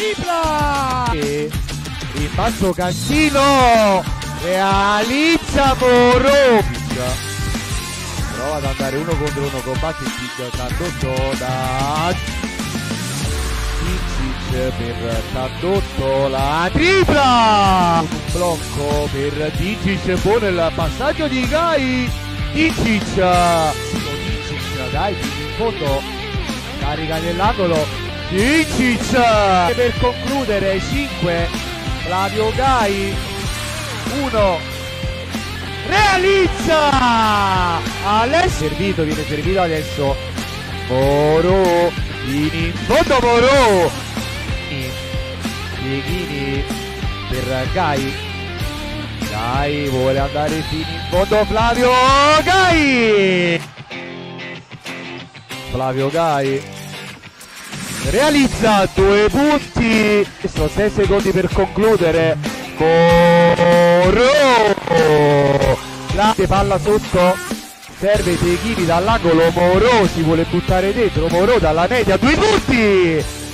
tripla! Il basso Cancino realizza Morovic, prova ad andare uno contro uno con Bacic, Tandotto da Dicic per Tandotto, la tripla! Un blocco per Dicic, buono il passaggio di Gai, Dicic, Gai in fondo, carica nell'angolo, Dicic per concludere, 5, Flavio Gai, 1, realizza! Alessio viene servito adesso Moro, in fondo Moro, Pieghini per Gai, Gai vuole andare fino in fondo, Flavio Gai realizza 2 punti, 6 secondi per concludere, Moro, grande palla sotto, serve Pieghini dall'angolo, Moro si vuole buttare dentro, Moro dalla media, 2 punti!